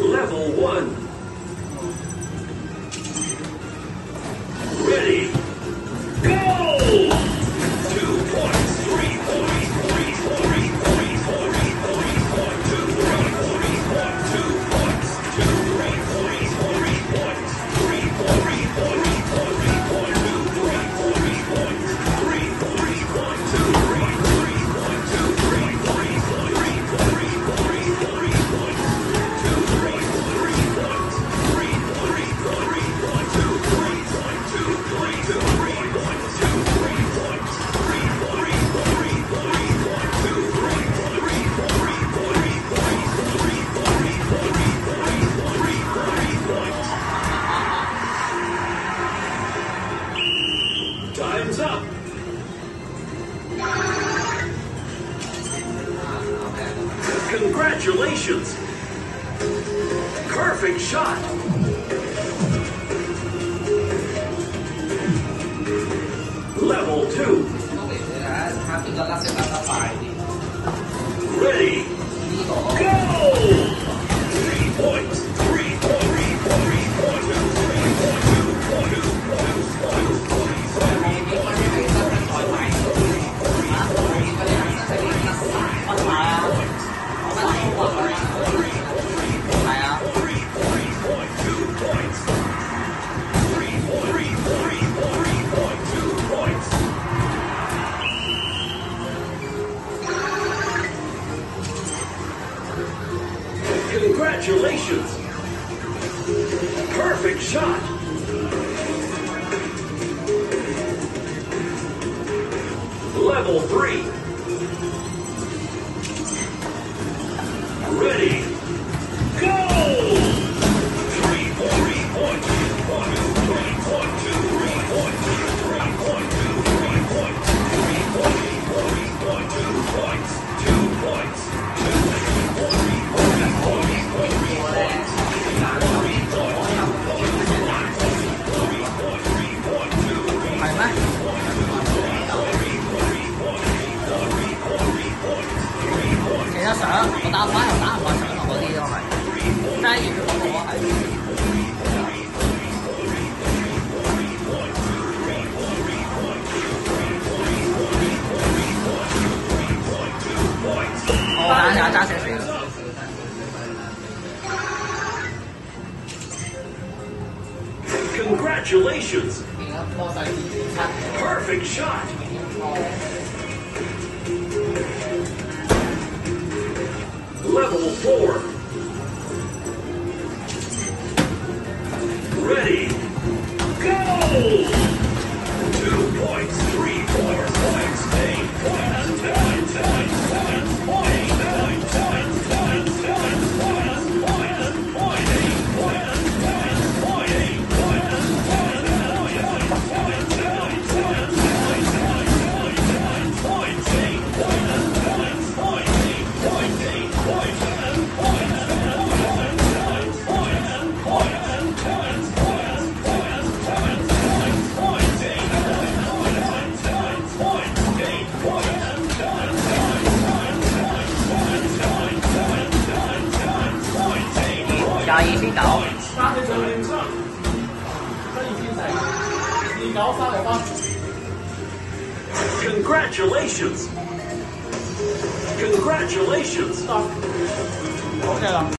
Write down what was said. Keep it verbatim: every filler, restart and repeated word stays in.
Level one. Ready. Go! Two points, three points, three points, three points, three points, two points, two points, two three points, three points, three points, three points, three points, two three three points, three three points, two three three points, two three three points, three three three points, three points, two three three points, three three three points, two three points, two three two three points, two three points, three three three points, two three three points, three three three points. Time's up. Congratulations. Perfect shot. Level two. Ready. Go! Three points. Three points. Three points. Three points. Three points. Two points. Two points. Two Congratulations! Perfect shot! Level three. Ready. Go! Three point, three point, two point, three point, two, three point, two, three point, two, three point, three point, three point, two points, two points, two, three point, three point, three point, three point, three point, three point, three point, two, three point. 其實上我打反又打唔過上落嗰啲都係，齋熱嗰個係。我揀就揸少少。 Congratulations! Perfect shot! Level four. Ready. Go! Two points, three points, points, eight points, points, points, points, points, points, points, points, points, points, points, point, eight points, points, point, eight points, points, points, points, points, points, points, points, eight points, points, point, eight points, eight points.廿二千九，三你最認真，得二千四，二九三嚟分。Congratulations! Congratulations! 得，OK 啦。